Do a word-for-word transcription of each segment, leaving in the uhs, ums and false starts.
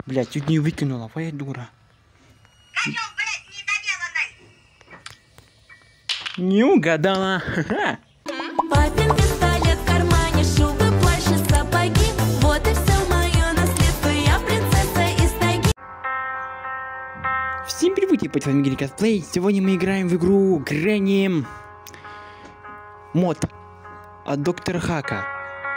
Блять, чуть не выкинула, твоя дура. Козёл, блядь, недоделанный! Не угадала. Папин пистолет в кармане, шубы, плащ и сапоги. Вот и все мое наследство, я принцесса из тайги. Всем привет, я с вами Гринни Косплей. Сегодня мы играем в игру Гренни мод от доктора Хака.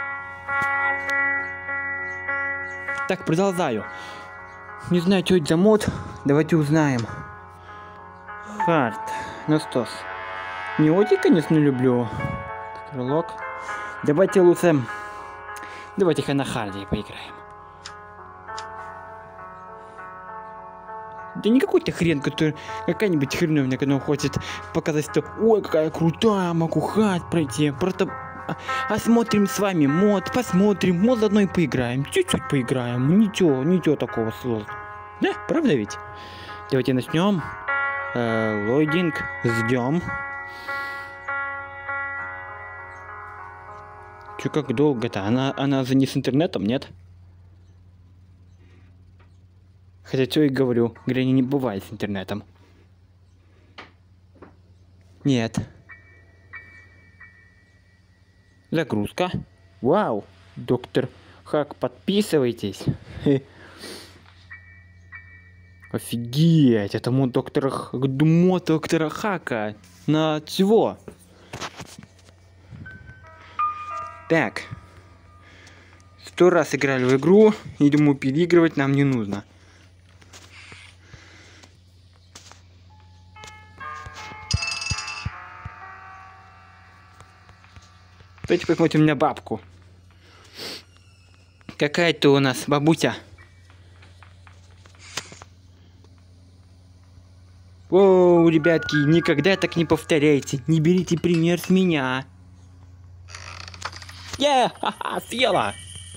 Так, продолжаю. Не знаю, что это за мод. Давайте узнаем. Хард. Ну что ж. Не очень, конечно, люблю. Стрелок. Давайте лучше... Давайте-ка на харде поиграем. Да не какой-то хрен, который... Какая-нибудь хреновня, которая хочет показать, что... Ой, какая крутая, могу хард пройти. Просто... Осмотрим с вами мод, посмотрим, мод заодно и поиграем. Чуть-чуть поиграем. Ничего, ничего такого сложного. Да, правда ведь? Давайте начнем. Э, лойдинг. Ждем. Че, как долго-то? Она, она же не с интернетом, нет? Хотя, что и говорю, Гренни не бывает с интернетом. Нет. Загрузка. Вау. Доктор Хак, подписывайтесь. Офигеть. Это мод доктора, Х... мод доктора Хака. На чего? Так. Сто раз играли в игру. И думаю, переигрывать нам не нужно. Давайте посмотрим на бабку. Какая-то у нас бабуся. Оу, ребятки, никогда так не повторяйте. Не берите пример с меня. Е, ха-ха, съела.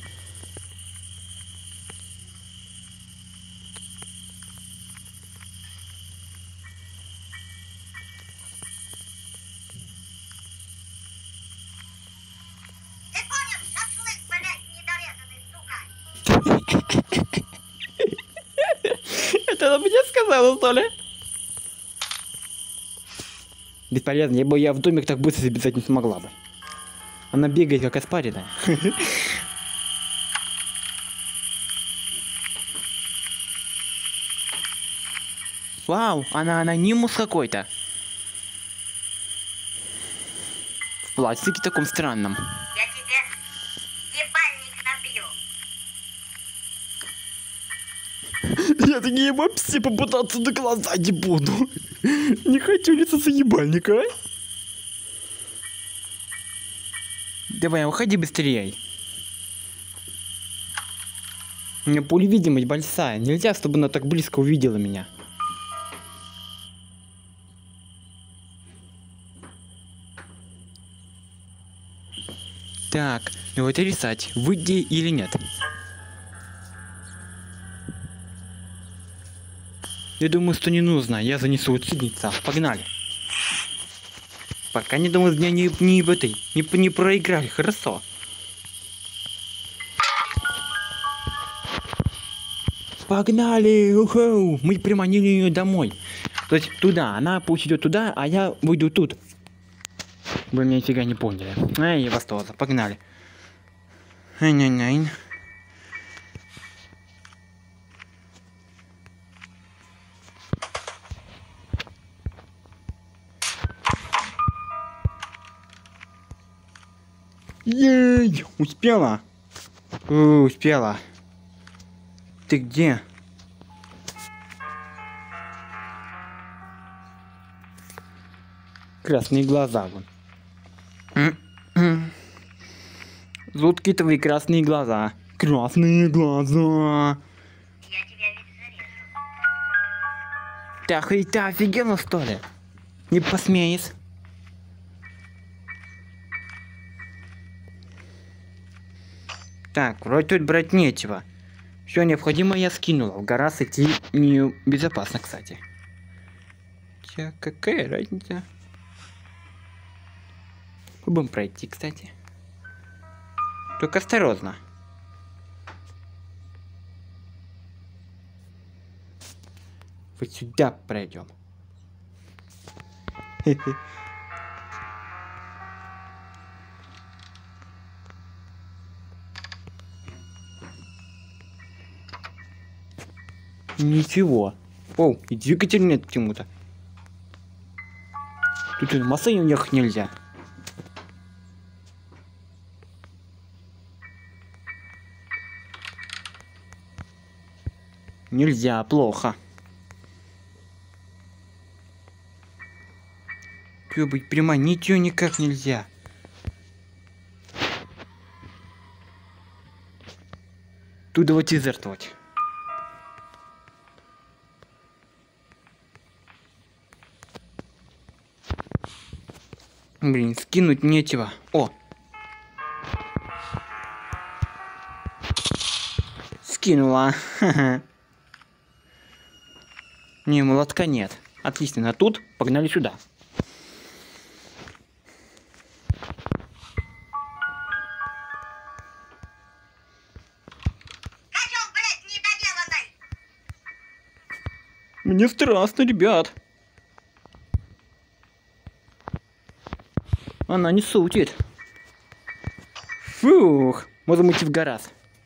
Это она мне сказала, что ли? Бесполезно, я бы я в домик так быстро забежать не смогла бы. Она бегает как оспаренная. Вау, она анонимус какой-то. В пластике таком странном. Я тебе ебальник набью. Я такие вообще попытаться до глаза не буду. Не хочу лица заебальника, а? Давай, уходи быстрее. У меня пулевидимость большая. Нельзя, чтобы она так близко увидела меня. Так, ну вот и рисать. Выйди или нет? Я думаю, что не нужно. Я занесу ученица. Погнали. Пока не думаю, меня не, не в этой. Не, не проиграли. Хорошо. Погнали. Уху. Мы приманили ее домой. То есть туда. Она пусть идет туда, а я выйду тут. Вы меня нифига не поняли. Эй, вас тоже. Погнали. Ай-ай-ай. Ей! Успела! У, успела. Ты где? Красные глаза вон. Жуткие твои красные глаза. Красные глаза. Я тебя ведь зарежу. Так и ты офигела, что ли? Не посмеешь. Так, вроде тут брать нечего. Все необходимое я скинула. В горах идти не безопасно, кстати. Ча, какая разница? Будем пройти, кстати. Только осторожно. Вот сюда пройдем. Ничего. О, и двигатель нет почему-то. Тут и на машине ехать нельзя. Нельзя, плохо. Чё быть прямо, ничего никак нельзя. Тут давайте жертвовать. Блин, скинуть нечего. О! Скинула. Ха-ха. Не, молотка нет. Отлично, а тут погнали сюда. Качок, блядь, недоделанный! Мне страшно, ребят. Она не сутит. Фух, можем идти в гараж.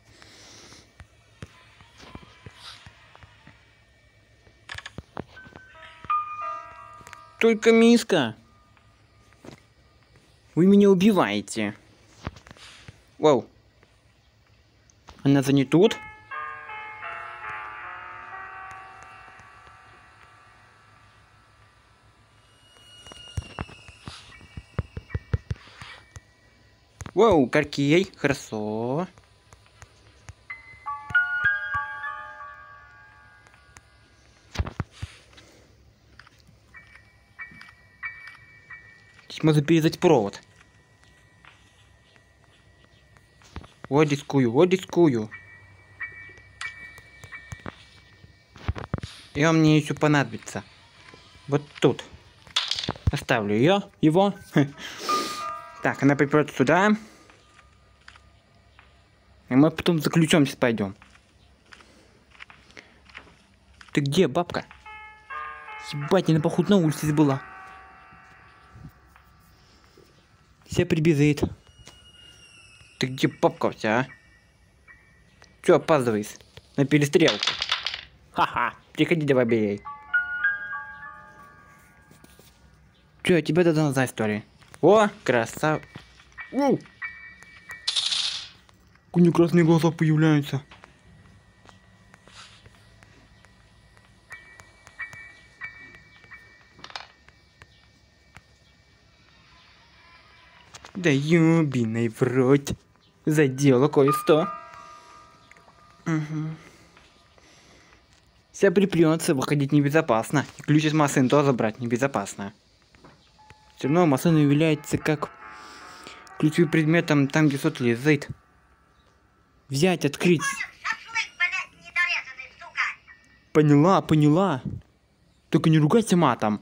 Только миска. Вы меня убиваете. Вау. Она за не тут? Вау, каркей, хорошо. Здесь можно передать провод. Вот рискую, вот рискую. И он мне еще понадобится. Вот тут. Оставлю ее, его. Так, она припрет сюда. И мы потом за ключом сейчас пойдем. Ты где, бабка? Ебать, она походу на улице была. Все прибежит. Ты где, бабка вся, а? Чё опаздываешь? На перестрелку. Ха-ха, приходи, давай бей. Чё, тебе дадут за историю? О, красав... Оу! У нее красные глаза появляются. Да ёбиной в рот. Задело кое-что. Угу. Вся припрется, выходить небезопасно. И ключ из машины тоже брать небезопасно. Все равно машина является как ключевым предметом там, где что-то лежит. Взять, открыть. Шашлык, блядь, недорезанный, сука! Поняла, поняла. Только не ругайся матом.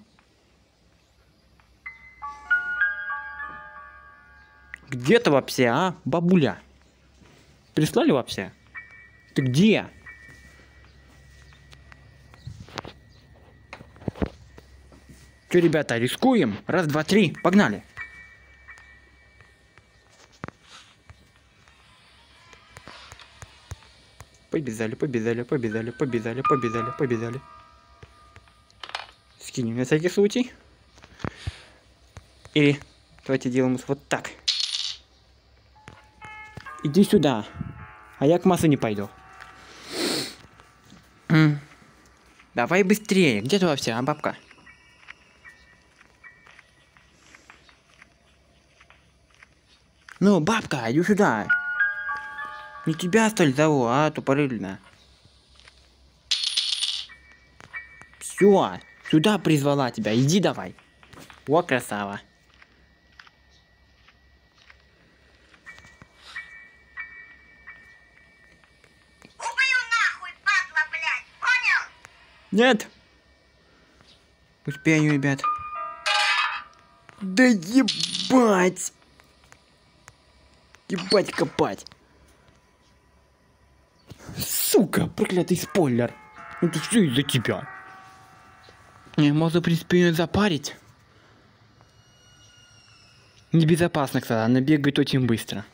Где ты вообще, а, бабуля? Прислали вообще? Ты где? Че, ребята, рискуем? Раз, два, три, погнали. Побежали, побежали, побежали, побежали, побежали, побежали. Скинем на всякий случай. Или давайте делаем вот так. Иди сюда. А я к машине пойду. М. Давай быстрее. Где ты вообще, а, бабка? Ну, бабка, иди сюда. Не тебя, что ли, зову, а, тупорыльная. Все, сюда призвала тебя, иди давай. О, красава. Убью нахуй, падла, блядь, понял? Нет. Успею, ребят. Да ебать. Ебать копать. Сука, проклятый спойлер. Это все из-за тебя. Не, можно, в принципе, ее запарить. Небезопасно, кстати, она бегает очень быстро.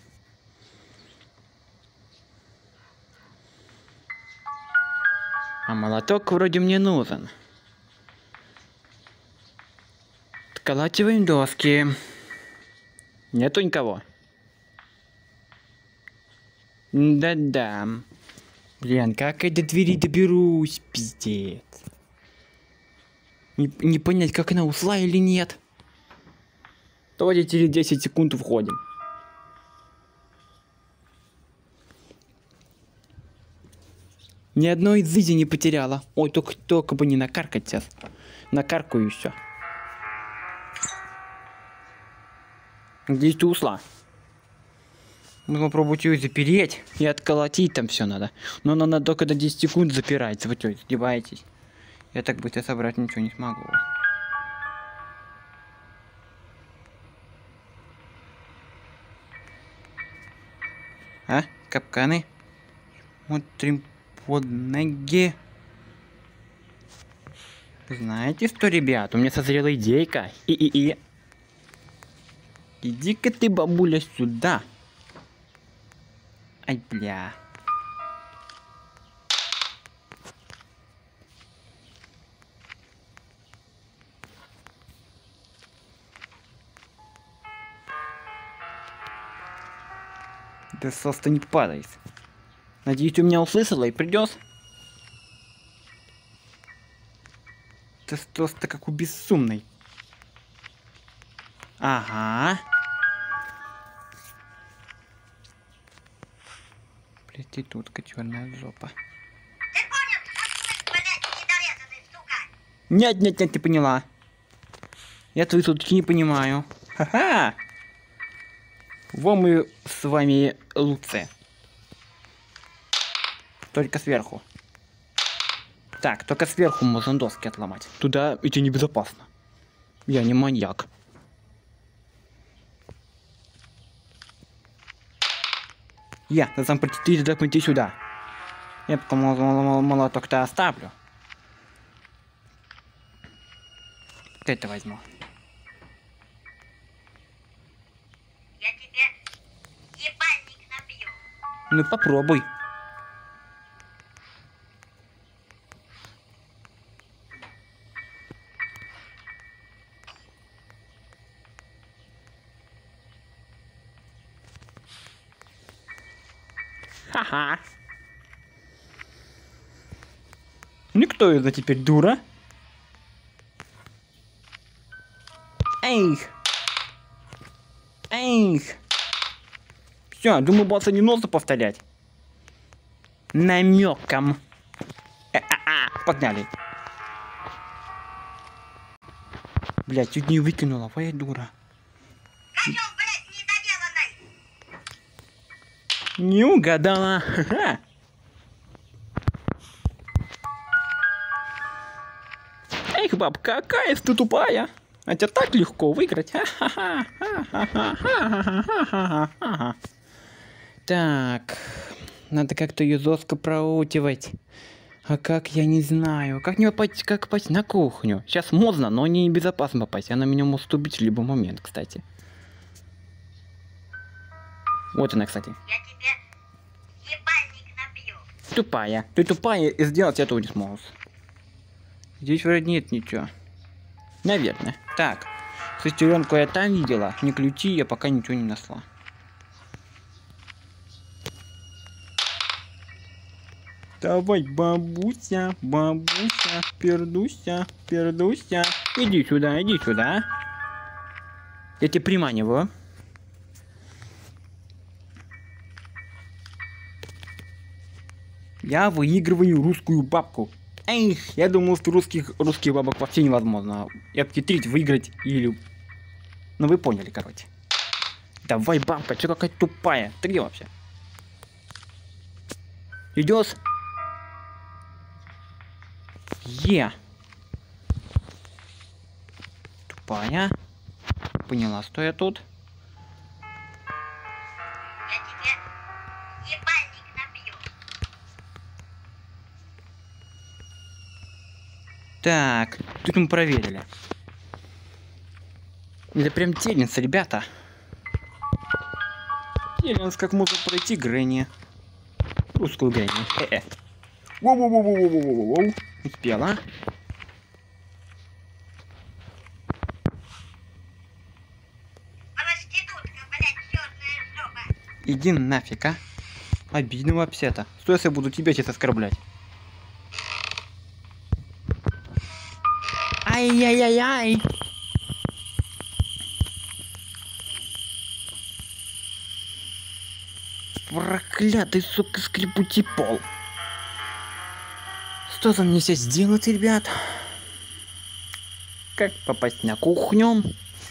А молоток вроде мне нужен. Отколачиваем доски. Нету никого. Да-да. Блин, как я до двери доберусь, пиздец. Не, не понять, как она ушла или нет. Давайте через десять секунд входим. Ни одной зызи не потеряла. Ой, только, только бы не накаркать сейчас. Накаркаю и все. Здесь ты ушла. Можно попробовать ее запереть и отколотить, там все надо. Но она только до десяти секунд запирается. Вы что, издеваетесь? Я так быстро собрать ничего не смогу. А? Капканы? Смотрим под ноги. Знаете что, ребят? У меня созрела идейка. И-и-и. Иди-ка ты, бабуля, сюда. Ай, бля. Да просто не падай. Надеюсь, ты меня услышала и придешь. Ты просто как у безумной. Ага. Проститутка, черная жопа. Ты понял? Отслышь, блядь, недорезанный, сука! Нет, нет, нет, ты поняла. Я твои сутки не понимаю. Ха-ха! Во мы с вами лучше. Только сверху. Так, только сверху можно доски отломать. Туда идти небезопасно. Я не маньяк. Я, ты сам прийти, так пойти сюда. Я пока молоток-то оставлю. Это возьму. Я тебе ебальник набью. Ну попробуй. Ха-ха. Никто это теперь дура. Эйх. Эйх. Все, думаю, босса не нужно повторять. Намеком. А-а-а, погнали. Блять, чуть не выкинула, твоя дура. Козёл, блядь, недоделанный! Не угадала. Ха-ха. Эх, бабка, какая ты тупая. А тебе так легко выиграть. Ха-ха-ха. Так, надо как-то ее жестко проутивать. А как, я не знаю. Как не попасть, как попасть на кухню? Сейчас можно, но не безопасно попасть. Она меня может убить в любой момент, кстати. Вот она, кстати. Я тебе ебальник набью. Тупая. Ты тупая, и сделать этого не сможешь. Здесь вроде нет ничего. Наверное. Так. Шестеренку я там видела. Не ключи, я пока ничего не нашла. Давай, бабуся, бабуся, пердуся, пердуся. Иди сюда, иди сюда. Я тебя приманиваю. Я выигрываю русскую бабку. Эх, я думал, что русских, русских бабок вообще невозможно. И обхитрить, выиграть или... Ну вы поняли, короче. Давай, бабка, что какая тупая? Ты где вообще? Идешь? Е. Тупая. Поняла, что я тут. Я тебе ебальник набью. Так, тут мы проверили. Это прям Теленс, ребята. Теленс, как можно пройти Грэнни. Русскую Грэнни. Э-э. Воу-воу-воу-воу-воу-воу-воу. Успела. Проститутка, блядь, чёрная жопа. Иди нафиг, а. Обидно вообще-то. Что если я буду тебя сейчас оскорблять? Ай-яй-яй-яй. Проклятый, сука, скрипучий пол. Что за мне сейчас сделать, ребят? Как попасть на кухню?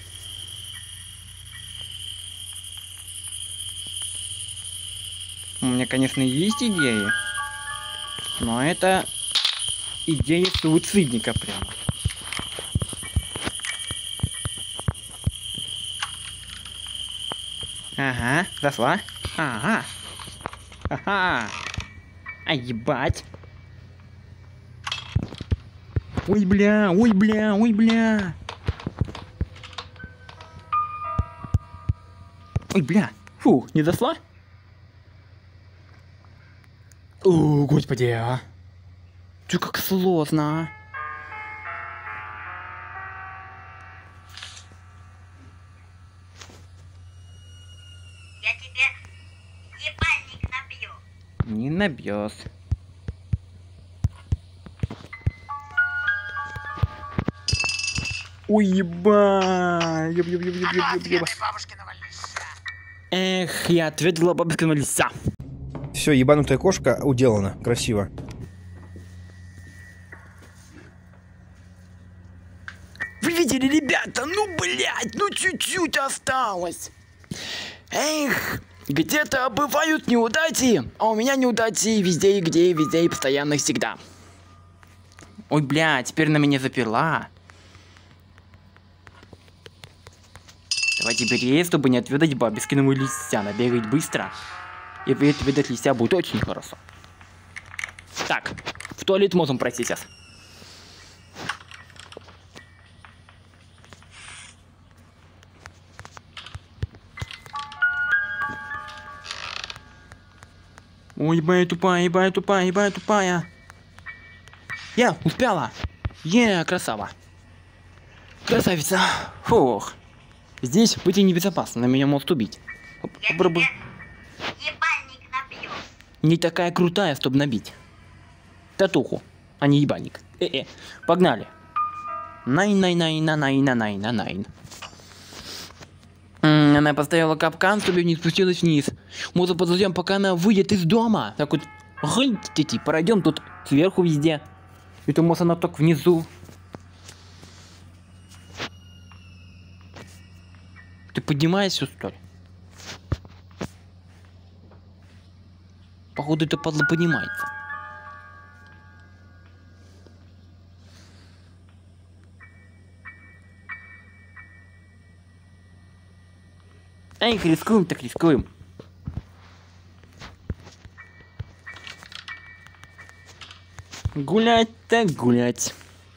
У меня, конечно, есть идеи. Но это идея суицидника прямо. Ага, зашла. Ага. Ага. А ебать. Ой, бля, ой, бля, ой, бля. Ой, бля. Фу, не зашла? О, господи, а. Чё, как сложно, а. Я тебе ебальник набью. Не набьёс. Ой, еба. Ёб, ёб, ёб, ёб, ёб, ёб, ёб. Бабушкиного лиса. Эх, я ответила бабушкину лиса. Все, ебанутая кошка уделана. Красиво. Вы видели, ребята? Ну, блядь, ну чуть-чуть осталось. Эх, где-то бывают неудачи, а у меня неудачи везде и где, везде и постоянно всегда. Ой, бля, теперь на меня заперла. Давайте бери, чтобы не отведать бабискиного лися. Набегать быстро. И отведать лися будет очень хорошо. Так, в туалет можем пройти сейчас. Ой, ебая тупая, ебая тупая, ебая тупая. Я успела. Е, красава. Красавица. Фух. Здесь быть и небезопасно, на меня могут убить. Я Попробуй. тебе ебальник набью. Не такая крутая, чтобы набить. Татуху, а не ебальник. Э-э, погнали. Найн-най-най-на-най-на-най-на-найн. М, Она поставила капкан, чтобы не спустилась вниз. Может, подождем, пока она выйдет из дома. Так вот, гынь-ти-ти, пройдем тут сверху везде. И то, может, она только внизу. Ты поднимаешься, что ли? Походу, это падла поднимается. Эй, рискуем, так рискуем. Гулять так гулять.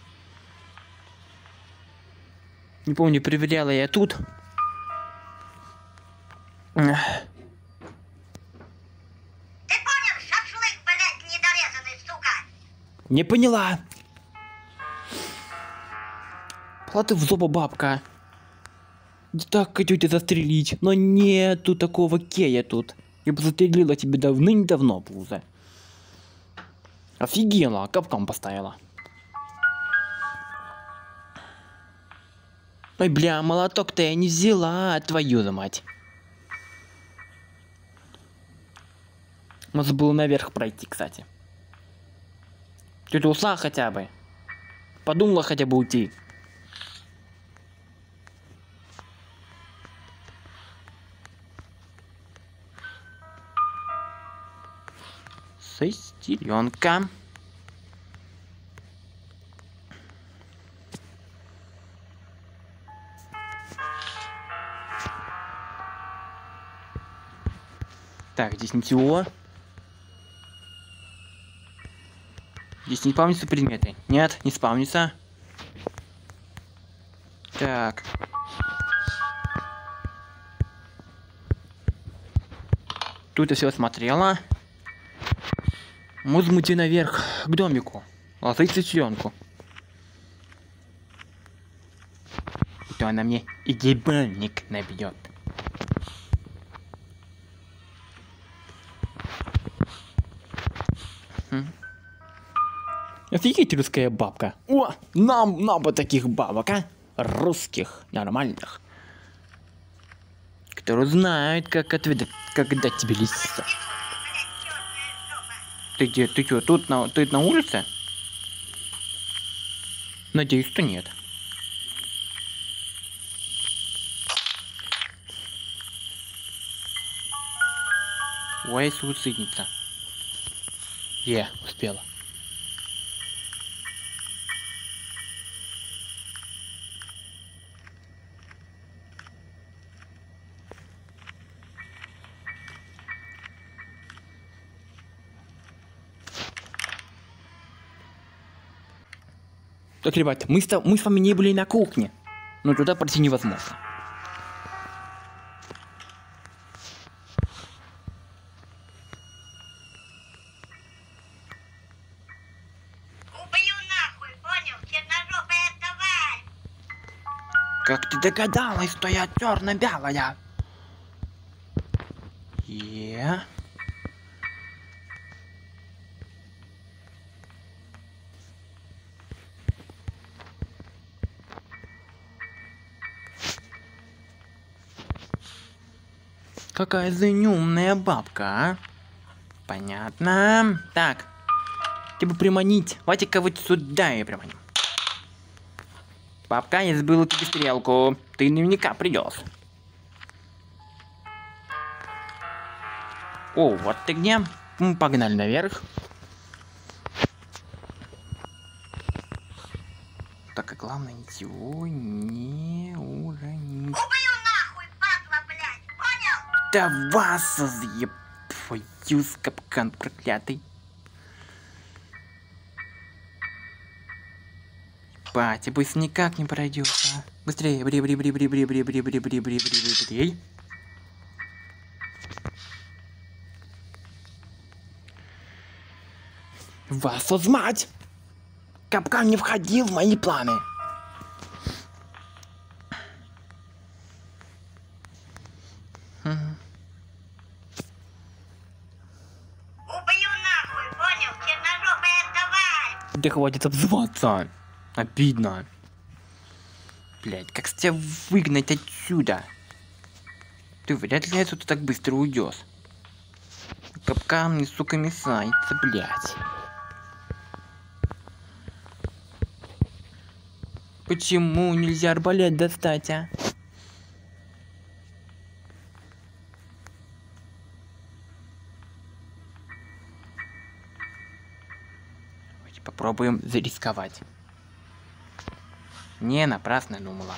Не помню, проверяла я тут. Ты понял, шашлык, блядь, недорезанный, сука? Не поняла. Платы в зубы, бабка. Да так хочу тебя застрелить, но нету такого кея тут. Я бы застрелила тебя давным-давно, пузо. Офигела, капкан поставила. Ой, бля, молоток-то я не взяла, твою за мать. Можно было наверх пройти, кстати. Ты ушла хотя бы. Подумала хотя бы уйти. Шестеренка. Так, здесь ничего. Здесь не спавнятся предметы. Нет, не спавнится. Так. Тут я все осмотрела. Можно идти наверх к домику. Лазать сестренку. То она мне и ебальник набьет. Хм. Офигеть, русская бабка. О, нам, нам бы таких бабок, а? Русских, нормальных. Которые знают, как ответить, когда тебе лисица. Ты где, ты что, тут на, ты на улице? Надеюсь, что нет. Ой, суицидница. Е, успела. Так, ребят, мы с, мы с вами не были на кухне, но туда пройти невозможно. Убью нахуй, понял? Черножопая тварь! Как ты догадалась, что я черно-белая? Е. Какая заумная бабка, а? Понятно. Так. Тебе приманить. Давайте-ка вот сюда и приманим. Бабка, я сбила тебе стрелку. Ты наверняка придешь. О, вот ты где. Мы погнали наверх. Так, и главное, ничего не уронить. Убью нахуй, падла, блядь, понял? Да вас заеб... Твою капкан проклятый. Батя, быстро никак не пройдет, а. Быстрее, бри бри бри бри бри бри бри бри бри бри бри бри бри. Вас узнать! Капкан не входил в мои планы. Убью нахуй, понял? Черножопая тварь! Да хватит обзываться. Обидно. Блять, как с тебя выгнать отсюда? Ты вряд ли отсюда так быстро уйдешь. Капкан мне, сука, мешается, блять. Почему нельзя арбалет достать, а? Давайте попробуем зарисковать. Не, напрасно думала.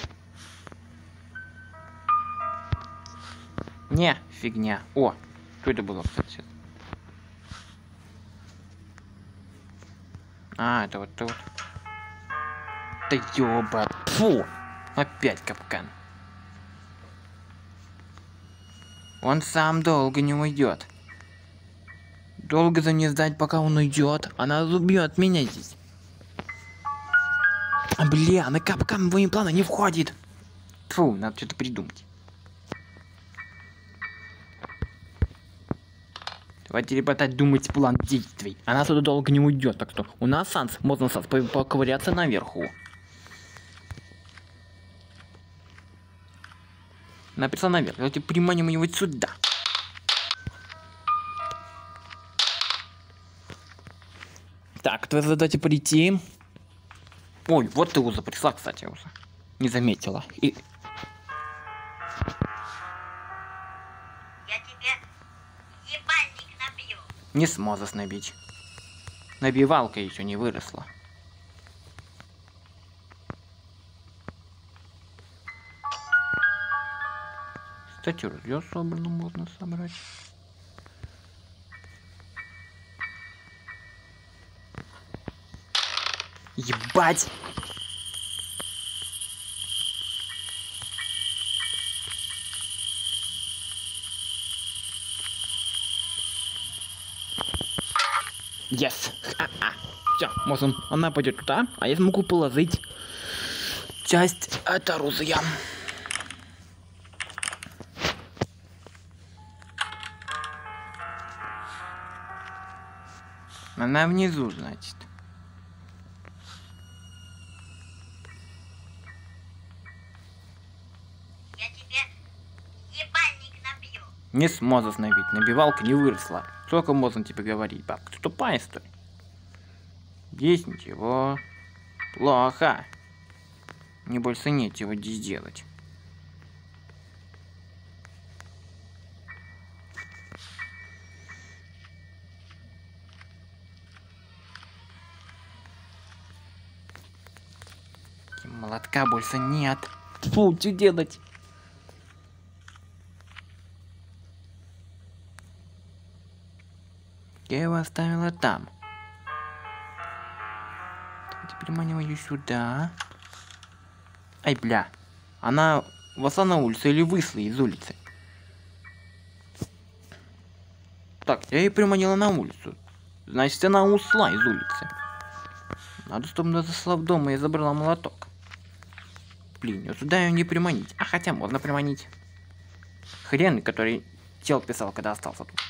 Не, фигня. О, что это было, кстати? А, это вот тут. Да ёба. Фу! Опять капкан. Он сам долго не уйдет. Долго за не ждать, пока он уйдет. Она убьет меня здесь. А, бля, на капкан в мои планы не входит. Фу, надо что-то придумать. Давайте, ребята, думать план действий. Она сюда долго не уйдет, так что у нас шанс, можно шанс поковыряться наверху. Написал наверх. Давайте приманим его сюда. Так, твоя задача прийти. Ой, вот ты уже пришла, кстати, уже. Не заметила. И... Я тебе ебальник набью. Не сможешь набить. Набивалка еще не выросла. Кстати, ружье собрано можно собрать. Ебать! Yes! Все, можем. Она пойдет туда, а я смогу положить часть от оружия. Она внизу, значит. Я тебе ебальник набью. Не сможешь набить, набивалка не выросла. Сколько можно тебе говорить, бабка? Ты тупая, что ли? Есть ничего. Плохо. Мне больше нечего здесь делать. Молотка больше нет. Фу, что делать? Я его оставила там. Теперь маню сюда. Ай, бля. Она вошла на улицу или вышла из улицы? Так, я ее приманила на улицу. Значит, она ушла из улицы. Надо, чтобы она зашла в дом и забрала молоток. Блин, вот сюда ее не приманить. А хотя можно приманить. Хрен, который чел писал, когда остался тут.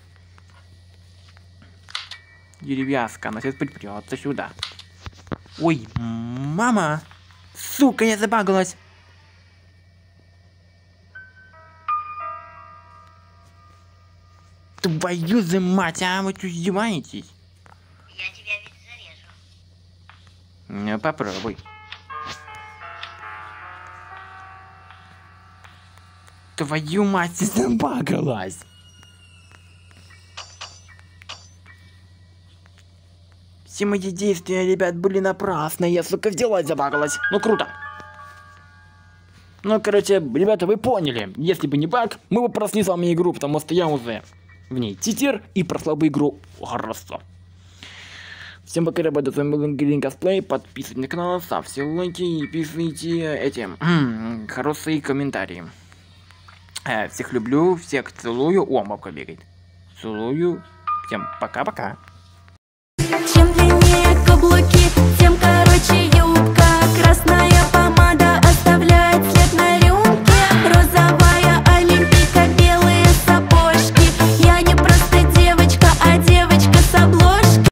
Деревяшка, она сейчас припрется сюда. Ой, мама! Сука, я забагалась! Твою за мать, а вы что издеваетесь? Я тебя ведь зарежу. Ну, попробуй. Твою мать, ты забагалась! Все мои действия, ребят, были напрасны. Я, сука, взяла и забагалась. Ну, круто. Ну, короче, ребята, вы поняли. Если бы не баг, мы бы прошли с вами игру, потому что я уже в ней титер и прошла бы игру хорошо. Всем пока, ребята, с вами был Green Cosplay. Подписывайтесь на канал, ставьте лайки и пишите эти хорошие комментарии. Всех люблю, всех целую. О, мамка бегает. Целую. Всем пока-пока.